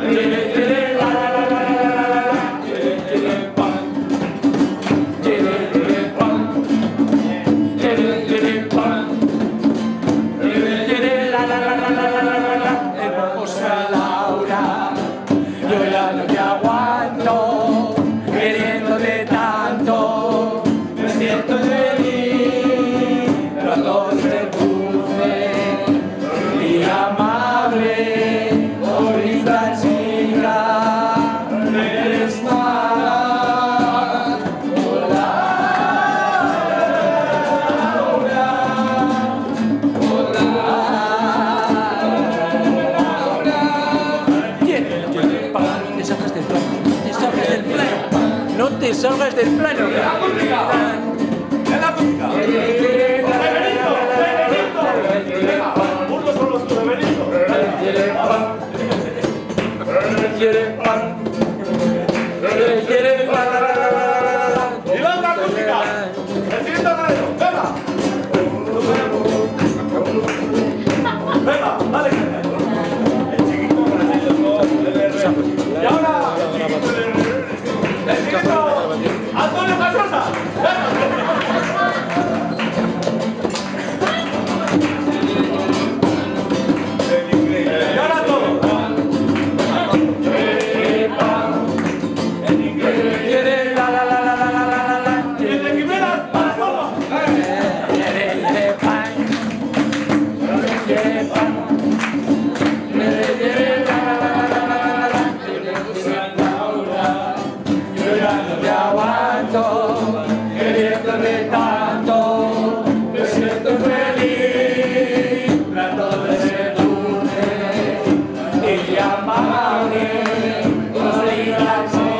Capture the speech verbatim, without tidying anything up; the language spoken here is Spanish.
Hermosa Laura, yo ya no te aguanto, queriéndote tanto, me siento feliz, pero todo se dulce y amable, bonita chica, eres mala, hola, no te salgas del plano. ¡En la música! ¡En la música! ¡Benito! ¡Benito! ¡Venga! ¡Burgos son los tuyos, Benito! ¡Quiere pan! ¡Quiere pan! ¡Quiere pan! ¡Y la otra música! ¡El siguiente radio! ¡Venga! ¡Venga! ¡Dale! El chiquito con el chiquito. ¡Y ahora! ¡El chiquito! ¡Antonio Casosa! ¡Y ahora todo! ¡El inglés! ¡Quiere la la la la la la la la! ¡Y el de Quimeras para todo! ¡Quiere pan! ¡Quiere pan! ¡Quiere la la la la la la! ¡Quiere Laura! Yo ya no te aguanto, queriéndome tanto, me siento feliz, trato de ser dulce y amable, bonita chica.